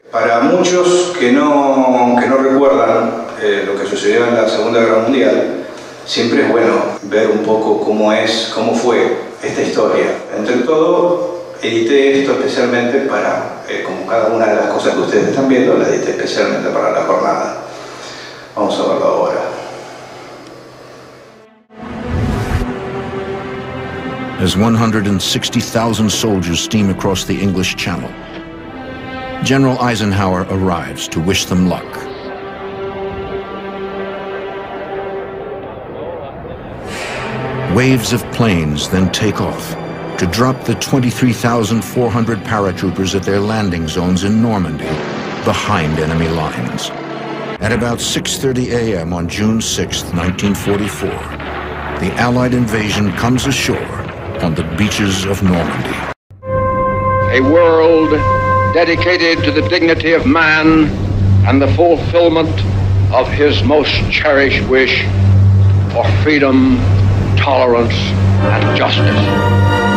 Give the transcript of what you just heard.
Para muchos que no recuerdan lo que sucedió en la Segunda Guerra Mundial, siempre es bueno ver un poco cómo fue esta historia. Entre todo, edité esto especialmente para, como cada una de las cosas que ustedes están viendo, la edité especialmente para la jornada. Vamos a verlo ahora. As 160,000 soldiers steam across the English Channel, General Eisenhower arrives to wish them luck. Waves of planes then take off to drop the 23,400 paratroopers at their landing zones in Normandy, behind enemy lines. At about 6:30 a.m. on June 6, 1944, the Allied invasion comes ashore on the beaches of Normandy. A world dedicated to the dignity of man and the fulfillment of his most cherished wish for freedom, tolerance, and justice.